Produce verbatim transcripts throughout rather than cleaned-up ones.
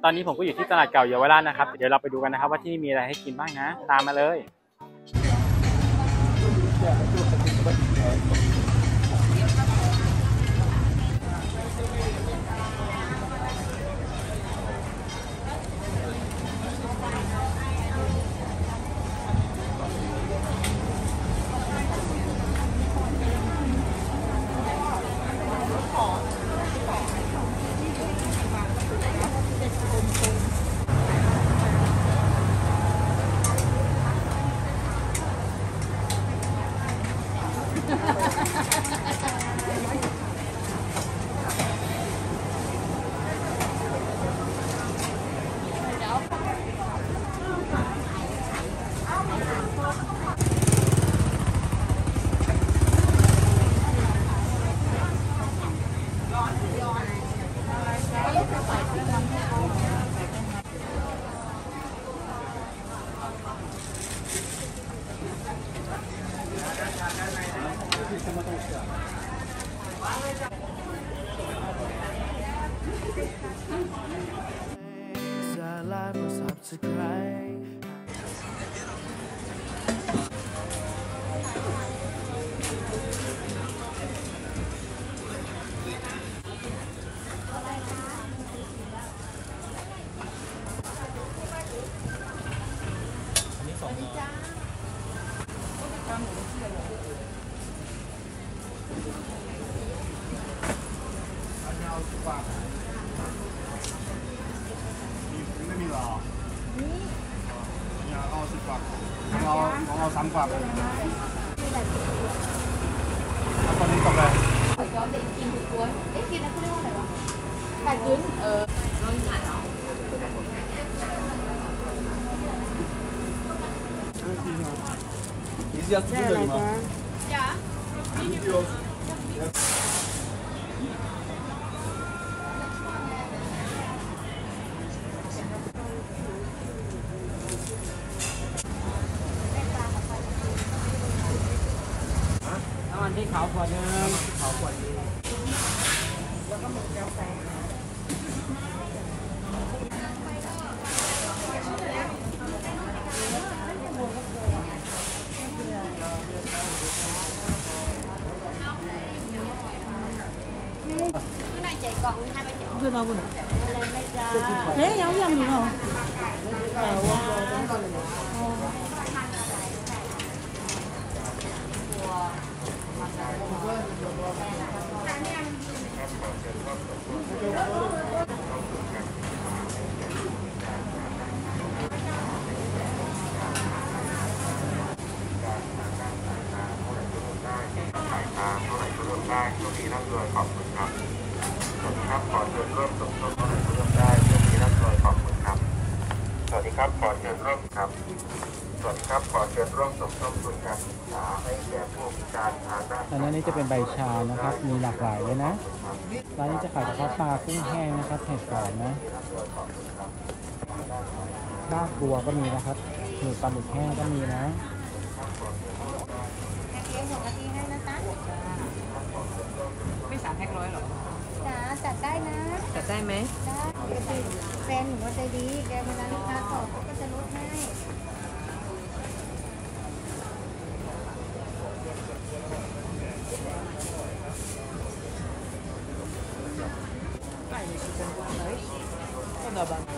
อนนี้ผมก็อยู่ที่ตลาดเก่าเยาวราชนะครับเดี๋ยวเราไปดูกันนะครับว่าที่นี่มีอะไรให้กินบ้างนะตามมาเลยไม่มีหรอนี่เนี่ยเอาสิบบาทเราเอาสามบาทเลยแล้วตอนนี้ตกเลยย้อนเด็กกินทุกคนเอ๊ะกินแล้วเขาเรียกว่าอะไรวะไก่กึ้นเออน้องหานเหรอ你是要吃这个吗？呀，你有。น้ำมันที่ขาวขวดนึงขาวขวดนึงแล้วก็หมึกกาแฟcái này chạy còn hai ba triệu. Chưa đâu nữa. Thế giống như gì không?ได้ช่วงนี้ร่ำรวยขอบคุณครับสวัสดีครับขอเชิญร่วมสมทบทุนร่วมได้ช่วงนี้ร่ำรวยขอบคุณครับสวัสดีครับขอเชิญร่วมครับสวัสดีครับขอเชิญร่วมสมทบทุนการศึกษาให้แก่ผู้พิการทางด้านอันนี้จะเป็นใบชานะครับมีหลากหลายเลยนะร้านนี้จะขายกระเพาะปลากุ้งแห้งนะครับเห็ดหอมนะบ้ากลัวก็มีนะครับหมูปลาหมึกแห้งก็มีนะไม่สามแพ็คร้อยหรอจ้าจัดได้นะจัดได้ไหมได้แฟนหนูว่าใจดีแกเวลาลูกค้าขอเขาก็จะลดให้ก็ได้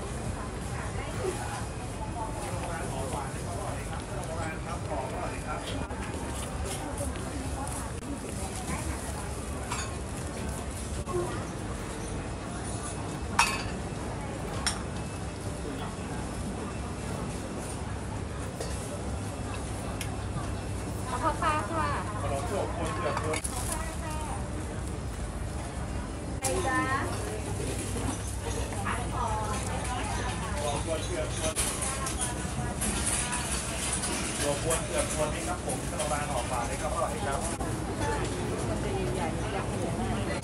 ข้าวปลาค่ะขนมถั่วคนเผือกคนไอ้จ้าขายของถั่วคนเผือกคนถั่วคนเผือกคนนี่ครับผมขนมปังห่อปลานี่ครับอร่อยครับมันจะใหญ่ๆอยากเห็นมากเลย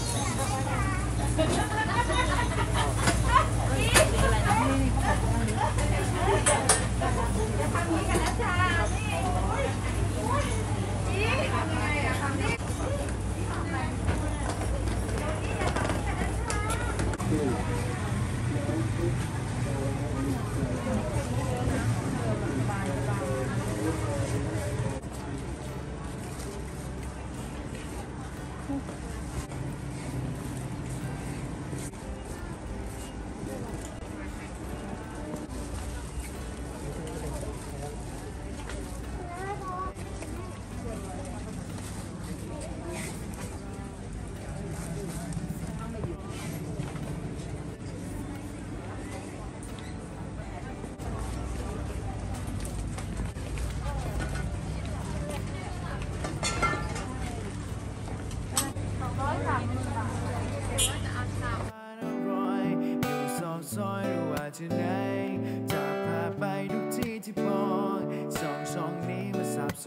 จะทำนี้กันนะจ๊ะ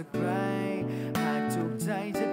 สักใครหากถูกใจจะ